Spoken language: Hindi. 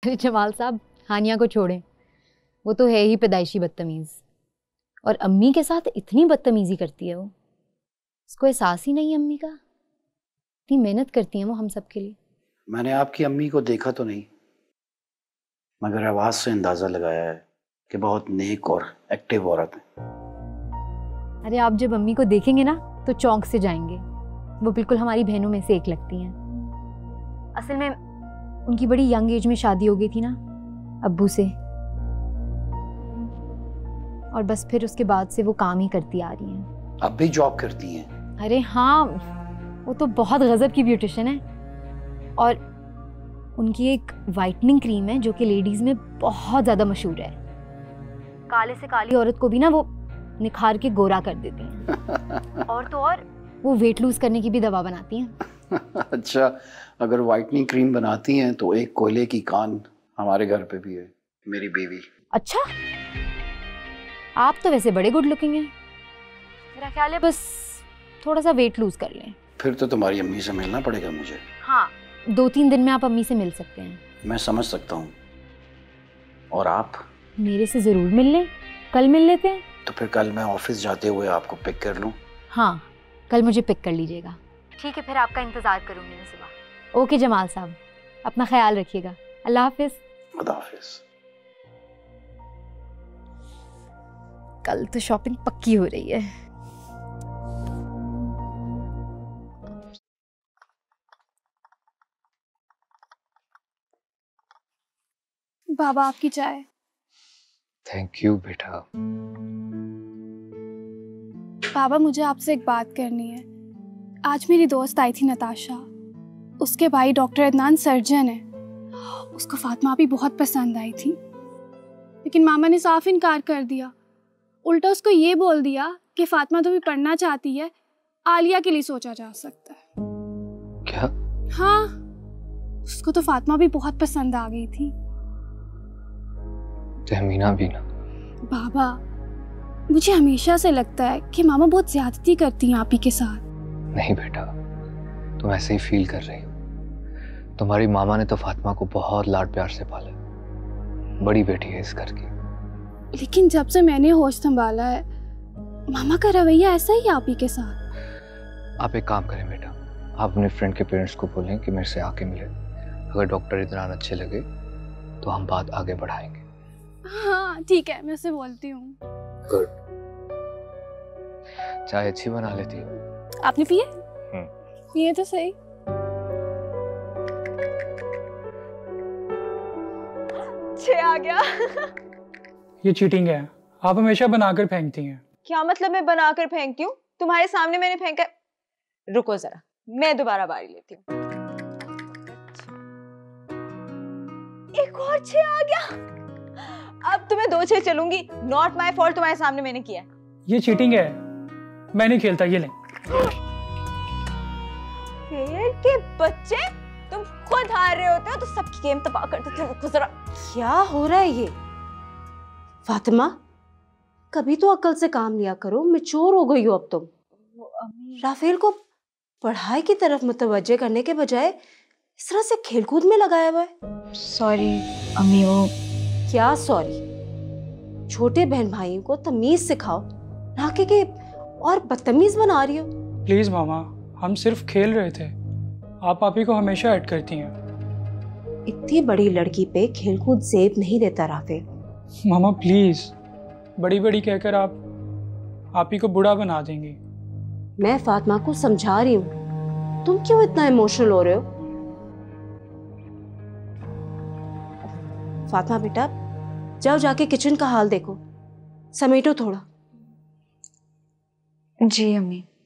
अरे जमाल साहब, हानिया को छोड़ें, वो तो है ही पैदाइशी बदतमीज, और अम्मी के साथ इतनी बदतमीजी करती है वो। उसको एहसास ही नहीं है अम्मी का, इतनी मेहनत करती हैं वो हम सब के लिए। मैंने आपकी अम्मी को देखा तो नहीं, मगर आवाज से अंदाजा लगाया है कि बहुत नेक और एक्टिव औरत है। अरे आप जब अम्मी को देखेंगे ना तो चौंक से जाएंगे। वो बिल्कुल हमारी बहनों में से एक लगती हैं। असल में उनकी बड़ी यंग एज में शादी हो गई थी ना अब्बू से, और बस फिर उसके बाद से वो काम ही करती आ रही हैं। अब भी जॉब करती हैं? अरे हाँ, वो तो बहुत गजब की ब्यूटिशियन है, और उनकी एक वाइटनिंग क्रीम है जो कि लेडीज में बहुत ज्यादा मशहूर है। काले से काली औरत को भी ना वो निखार के गोरा कर देती हैं। और तो और वो वेट लूज करने की भी दवा बनाती हैं। अच्छा, अगर वाइटनिंग क्रीम बनाती हैं तो एक कोयले की कान हमारे घर पे भी है, मेरी बीवी। अच्छा, आप तो वैसे बड़े गुड लुकिंग हैं। मेरा ख्याल है बस थोड़ा सा वेट लूज कर लें। फिर तो तुम्हारी अम्मी से मिलना पड़ेगा मुझे। हाँ, 2-3 दिन में आप अम्मी से मिल सकते हैं। मैं समझ सकता हूँ। और आप? मेरे से जरूर मिल लें, कल मिल लेते हैं। तो फिर कल मैं ऑफिस जाते हुए आपको पिक कर लूँ? हाँ, कल मुझे पिक कर लीजिएगा। ठीक है, फिर आपका इंतजार करूंगी मैं सुबह। ओके जमाल साहब, अपना ख्याल रखिएगा। अल्लाह हाफिज। खुदा हाफिज। कल तो शॉपिंग पक्की हो रही है। बाबा आपकी चाय। थैंक यू बेटा। बाबा मुझे आपसे एक बात करनी है। आज मेरी दोस्त आई थी नताशा, उसके भाई डॉक्टर अदनान सर्जन है। उसको फातिमा भी बहुत पसंद आई थी, लेकिन मामा ने साफ इनकार कर दिया। उल्टा उसको ये बोल दिया कि फातिमा तो भी पढ़ना चाहती है, आलिया के लिए सोचा जा सकता है। क्या? हाँ, उसको तो फातिमा भी बहुत पसंद आ गई थी। तहमीना भी ना। बाबा, मुझे हमेशा से लगता है कि मामा बहुत ज्यादती करती हैं आप ही के साथ। नहीं बेटा, तुम ऐसे ही फील कर रही हो। तुम्हारी मामा ने तो फातिमा को बहुत लाड प्यार से पाला, बड़ी बेटी है इस घर की। लेकिन जब से मैंने होश संभाला है, मामा का रवैया ऐसा ही आप ही के साथ। आप एक काम करें बेटा, आप अपने फ्रेंड के पेरेंट्स को बोलें कि मेरे से आके मिले। अगर डॉक्टर इदनान अच्छे लगे तो हम बात आगे बढ़ाएंगे। हाँ ठीक है, मैं उसे बोलती हूँ। गुड। चाय अच्छी बना लेती हो। आपने पिए? पिए तो सही। छे आ गया। ये चीटिंग है, आप हमेशा बनाकर फेंकती हैं। क्या मतलब मैं बनाकर फेंकती हूँ? तुम्हारे सामने मैंने फेंका। रुको जरा, मैं दोबारा बारी लेती हूँ। एक और 6 आ गया। अब तुम्हें 2 6 चलूंगी। नॉट माय फॉल्ट, तुम्हारे सामने मैंने किया। ये चीटिंग है, मैं नहीं खेलता। ये लें। फेयर के बच्चे, तुम खुद हार रहे होते हो तो सबकी गेम तबाह कर देते हो। रुको जरा। क्या हो रहा है ये? फातिमा, कभी तो अक्ल से काम लिया करो, मैच्योर हो गई हो अब तुम। राफेल को पढ़ाई की तरफ मुतवज्जे करने के बजाय इस तरह से खेलकूद में लगाया हुआ है। सॉरी अम्मी। वो क्या सॉरी? छोटे बहन भाइयों को तमीज सिखाओ, ना कि और बदतमीज बना रही हो। प्लीज मामा, हम सिर्फ खेल रहे थे। आप ही को हमेशा ऐड करती हैं। इतनी बड़ी लड़की पे खेलकूद जेब नहीं देता राफेल। मामा प्लीज, बड़ी बड़ी कहकर आप ही को बुरा बना देंगी। मैं फातिमा को समझा रही हूँ, तुम क्यों इतना इमोशनल हो रहे हो? फातिमा बेटा, जाओ जाके किचन का हाल देखो, समेटो थोड़ा। जी अम्मी।